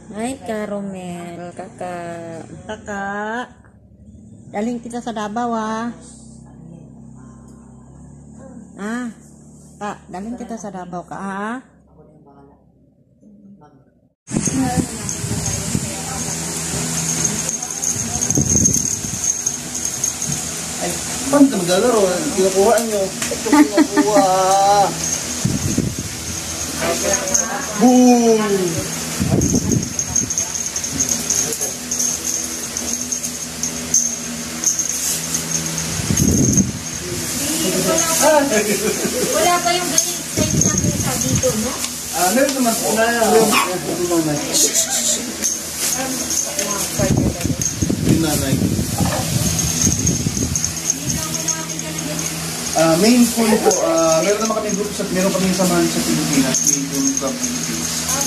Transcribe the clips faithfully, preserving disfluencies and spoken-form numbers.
Ay, Caromel, kakak. Kakak, daling kita sa Davao, ah. Ah, tak, daling kita sa Davao ka, ah. Ay, paano ka maglalaro? Kinukuha nyo. Ito kinukuha. Boom! Wala pa yung ganyan type na kita dito, no? Ah, meron naman po na. Meron naman na. Yung nanay. Ah, main pool po. Ah, meron naman kami group sa, meron kami samahan sa Pilipinas. Main pool club Philippines.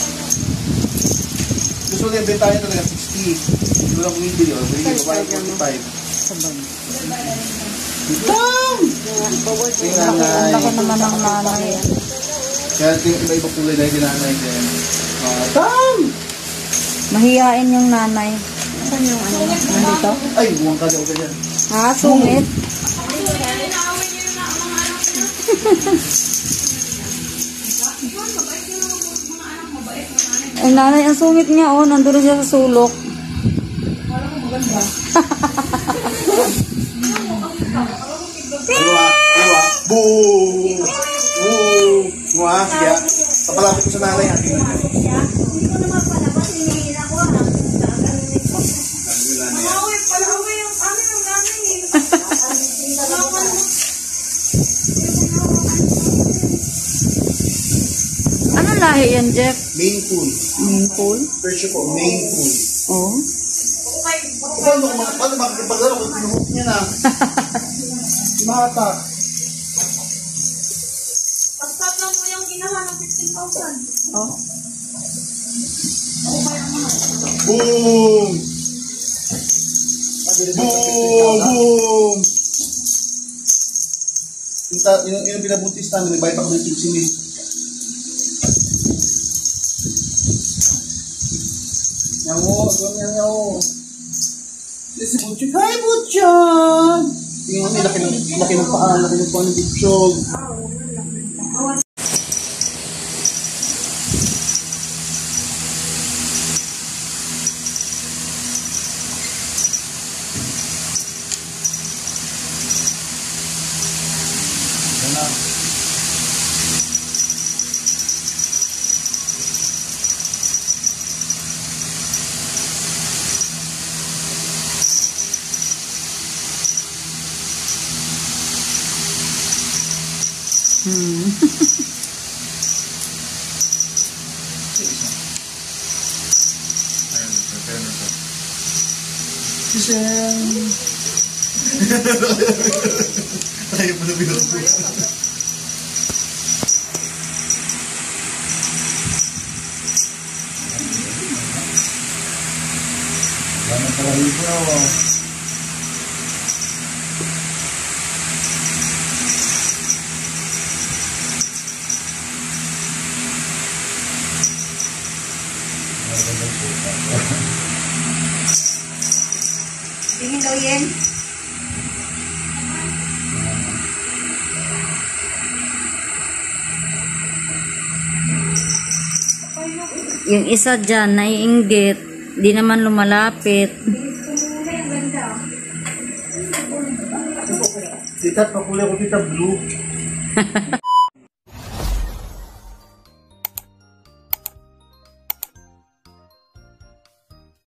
Gusto nila bentayan talaga sixty. Hindi ko lang bumibili. O, bili ko ba forty-five. Tam! Ang laki naman ng nanay. Kaya yung iba-iba kulay na yung nanay din. Ah, Tam! Mahihain yung nanay. Saan yung ano? Nandito? Ay, buwang ka daw ganyan. Ah, sungit. Ay, nanay, ang sungit niya, oh. Nandun siya sa sulok. Iwa, iwa. Boom! Boom! Mga, sige ah. Papalapit ko sa nanay ha. Ano lahi yan, Jeff? Main pool. Main pool? Persian po, main pool. Oh. Paano ko paano makikipaglaro kung pinuhok niya na? Mata. Pagkat lang mo yung ginawa ng fifteen thousand. Oh. Boom! Boom! Boom! Yung, ta- yung, yung pinabuntis namin, nagbayad ako ng sixty mil. Nyawo, gawin nyawo. Si Butchog. Hi, Butchog! Tingnan mo, laki ng, laki ng paa, laki ng paa ng Butchog. Hmm. Sisem! Tayo pa na binuto. Lama pala ito. Tingin daw yan. Yung isa dyan, naiinggit. Di naman lumalapit. Tita, pakulay ko tita blue.